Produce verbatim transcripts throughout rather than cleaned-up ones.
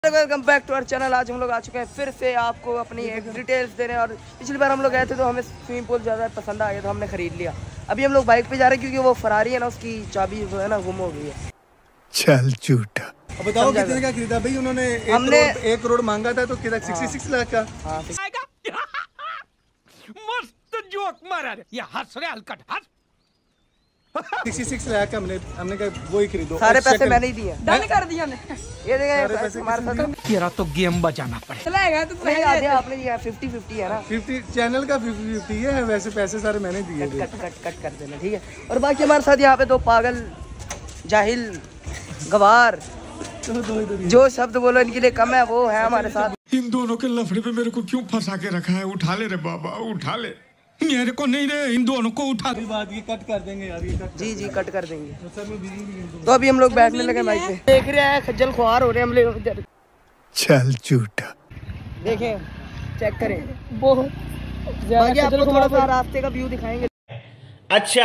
Welcome back to our channel. आज हम लोग आ चुके हैं फिर से आपको अपनी एक डिटेल्स देने। और पिछली बार हम लोग गए थे तो हमें स्विमिंग पूल ज़्यादा पसंद आ गया तो हमने खरीद लिया। अभी हम लोग बाइक पे जा रहे हैं क्योंकि वो फरारी है ना, उसकी चाबी जो है ना गुम हो गई है। चल झूठा। अब बताओ कितने का खरीदा भाई उन्होंने? एक हमने करोड़ एक करोड़ मांगा था तो कितना छियासठ लाख का। हाँ मस्त जोक मारा रे, ये हंस रहे हलकट हंस। छियासठ लाख का हमने हमने कहा वो ही खरीदो। सारे पैसे मैंने ही दिए। डन कर दिया ने। ये देखे हमारे साथ तेरा तो गेम बजाना पड़े। चलेगा तो नहीं आधे आपने दिया। फिफ्टी फिफ्टी है ना। पचास चैनल का फिफ्टी फिफ्टी है, वैसे पैसे सारे मैंने दिए थे। कट कट कट कर देना, ठीक है। और बाकी हमारे साथ यहाँ पे दो पागल जाहिल गवार जो शब्द बोलो इनके लिए कम है, वो है हमारे साथ। इन दोनों के लफड़े पे मेरे को क्यों फंसा के रखा है? उठा ले रे बाबा, उठा ले। मेरे को नहीं रे, इन दोनों को उठा दे। बात ये कट कर देंगे यार, ये कट जी जी कट कर देंगे। तो सर मैं बिजी नहीं। तो अभी हम लोग बैठने लगे बाइक पे। देख रहे हैं खज्जल खुआर हो रहे हैं हम लोग इधर। चल झूठा। देखें, चेक करें। बहुत बाकी आपको थोड़ा सा रास्ते का व्यू दिखाएंगे। अच्छा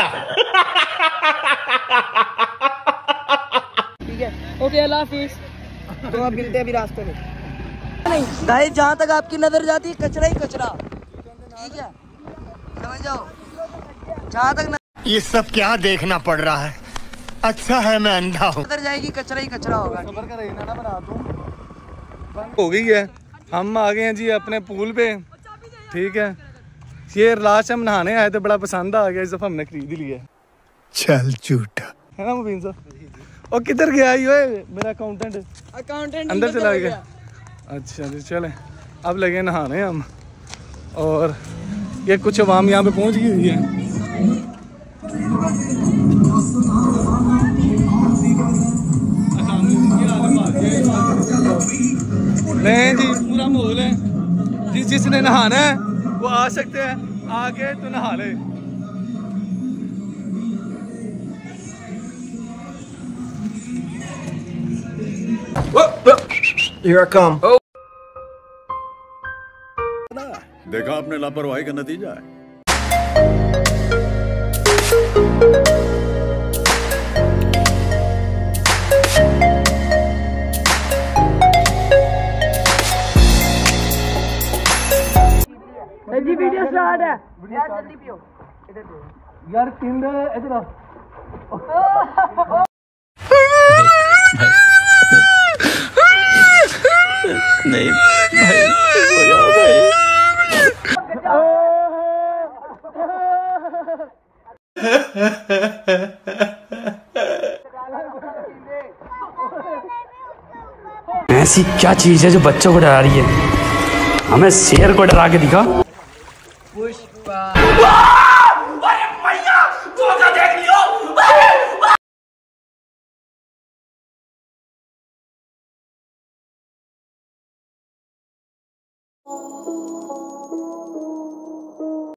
ठीक है, ओके अल्लाह हाफिज। तो आप मिलते हैं अभी रास्ते में। नहीं गाइस, जहाँ तक आपकी नजर जाती है कचरा ही कचरा, ठीक है, समझ जाओ। जहाँ तक न... ये सब क्या देखना पड़ रहा है? अच्छा है मैं अंधा हूँ। नजर जाएगी कचरा ही कचरा होगा। खबर का रहना ना बना दूं। हो गई है, हम आ गए हैं जी अपने पूल पे। ठीक है, ये लास्ट हम नहाने आए थे, बड़ा पसंद आ गया, इस दफा हमने खरीद लिया। चल झूठा है ना मुबीन साहब? और किधर गया ये मेरा अकाउंटेंट? अकाउंटेंट अंदर चला गया। अच्छा जी, चले अब लगे नहाने हम। और ये कुछ अवाम यहाँ पे पहुँच गई हुई है। नहीं जी, पूरा माहौल है जी, जिसने नहाना है वो आ सकते हैं, आके तो नहा ले। Here I come. देखा आपने लापरवाही का नतीजा है। जी वीडियो स्टार्ट है यार, जल्दी पियो। इधर पियो यार किंद इधर आ। नहीं भाई, हो जाओ भाई। ऐसी क्या चीज है जो बच्चों को डरा रही है? हमें शेर को डरा के दिखा। पुष्पा देख लियो।